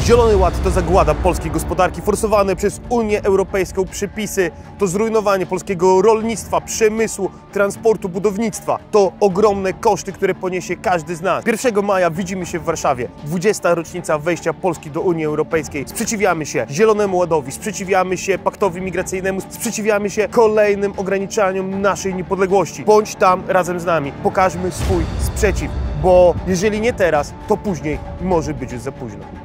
Zielony Ład to zagłada polskiej gospodarki, forsowane przez Unię Europejską przepisy, to zrujnowanie polskiego rolnictwa, przemysłu, transportu, budownictwa. To ogromne koszty, które poniesie każdy z nas. 1 maja widzimy się w Warszawie, 20. rocznica wejścia Polski do Unii Europejskiej. Sprzeciwiamy się Zielonemu Ładowi, sprzeciwiamy się paktowi migracyjnemu, sprzeciwiamy się kolejnym ograniczaniom naszej niepodległości. Bądź tam razem z nami, pokażmy swój sprzeciw, bo jeżeli nie teraz, to później może być już za późno.